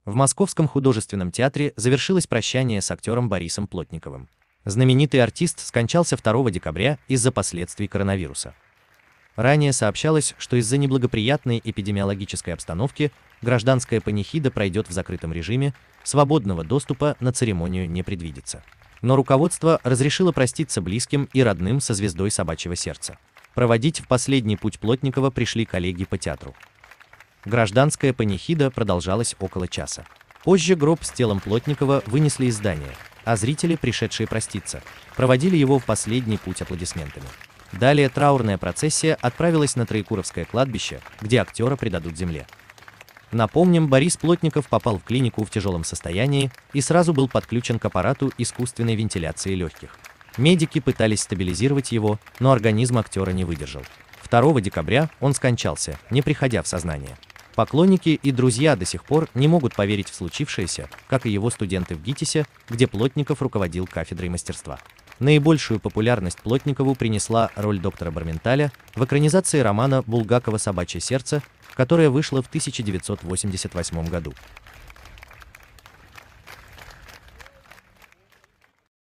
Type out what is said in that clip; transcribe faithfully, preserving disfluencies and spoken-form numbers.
В Московском художественном театре завершилось прощание с актером Борисом Плотниковым. Знаменитый артист скончался второго декабря из-за последствий коронавируса. Ранее сообщалось, что из-за неблагоприятной эпидемиологической обстановки гражданская панихида пройдет в закрытом режиме, свободного доступа на церемонию не предвидится. Но руководство разрешило проститься близким и родным со звездой «Собачьего сердца». Проводить в последний путь Плотникова пришли коллеги по театру. Гражданская панихида продолжалась около часа. Позже гроб с телом Плотникова вынесли из здания, а зрители, пришедшие проститься, проводили его в последний путь аплодисментами. Далее траурная процессия отправилась на Троекуровское кладбище, где актера предадут земле. Напомним, Борис Плотников попал в клинику в тяжелом состоянии и сразу был подключен к аппарату искусственной вентиляции легких. Медики пытались стабилизировать его, но организм актера не выдержал. второго декабря он скончался, не приходя в сознание. Поклонники и друзья до сих пор не могут поверить в случившееся, как и его студенты в ГИТИСе, где Плотников руководил кафедрой мастерства. Наибольшую популярность Плотникову принесла роль доктора Барменталя в экранизации романа Булгакова «Собачье сердце», которая вышла в тысяча девятьсот восемьдесят восьмом году.